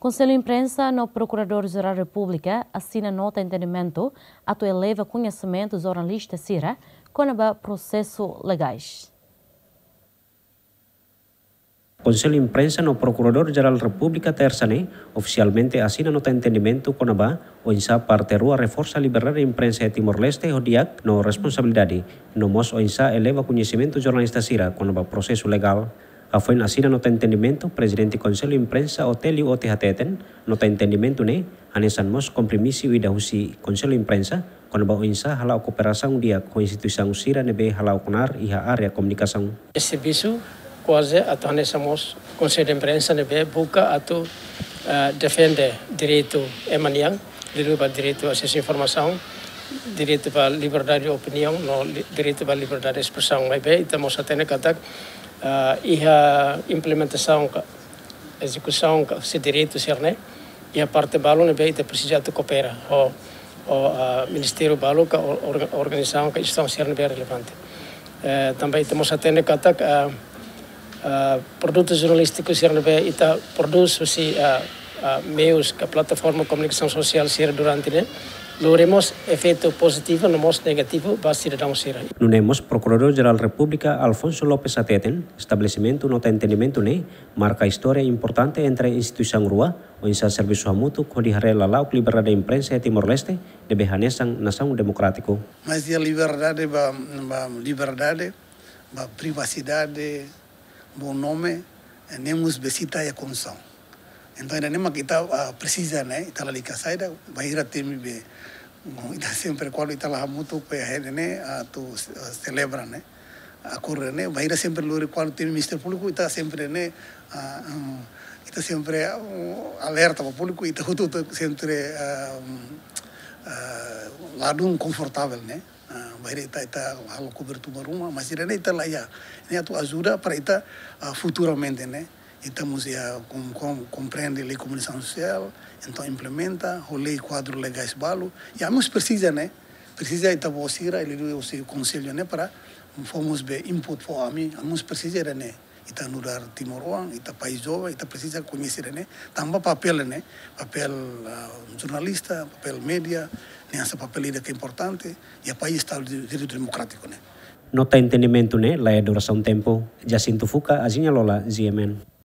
Conselho de Imprensa no Procurador-Geral da República assina nota de entendimento a tu eleva conhecimento jornalista Sira com o processo legais. Conselho de Imprensa no Procurador-Geral da República Tersane oficialmente assina nota de entendimento com o INSA parte rua reforça a liberdade de imprensa de Timor-Leste e diak no responsabilidade no mos o INSA eleva conhecimento jornalista Sira com o processo legal. A foi assina nota de entendimento presidente Conselho de Imprensa Otélio OTHTeten nota de entendimento ne anesan mos kompromisi ida husi Conselho de Imprensa com o INSA halau cooperação dia com instituição Sira nebe halau konar iha área comunicação. Esse serviço quase atau nesamos Conselho de Imprensa nebe buka atau defende direito emaniang, direito para direito a acesso à informação, direito para liberdade de opinião, no direito para liberdade de expressão. Mas bem, estamos a ter que a implementação, execução desse direito ser né, e a parte balo nebe ita precisa de cooperar o Ministério balo que a organização que estão ser nebe relevante. Também estamos a ter que produtos jornalísticos ser nebe ita produz assim meios que a plataforma de comunicação social ser durante né. Logremos efeito positivo, no mos negativo, para cidadão Sira. Nunemos Procurador-Geral da República Alfonso Lopes Ateten, estabelecimento nota entendimento ne, marca história importante entre instituição rua, o INSA serviço mútuo, com diharela lauk liberdade de imprensa de Timor-Leste, de behanesang nação democrático. Mas a liberdade, a privacidade, bom nome, nemos besita a condição. Então, ainda nem kita precisa, né? Ita ali casaida, vai ir até me ver. Ita sempre quando ita lá muito perto, né? Tu celebra, né? A correr, né? Vai ir sempre lori quando tem Ministério Público, ita sempre, né? Ita sempre alerta para o público, ita sempre lado confortável, né? Vai ita halo cobertura rumah, mas ita lá ya, né? Tu ajuda para ita futuramente, né? Estamos a compreender a lei de comunicação social, então implementa a lei quadro legais balo. E a nós precisa, né? Precisa ita vocira, ele o seu conselho, né? Para fomos ver input para mim, a nós precisa, né? Ita nurar Timor-Leste, ita país jovem, ita precisa conhecer, né? Também papel, né? Papel jornalista, papel mídia, nessa papel que é importante e o país está direito democrático, né? Nota entendimento ne, la duração tempo, Jacinto Fuca, Azinha Lola, GMN.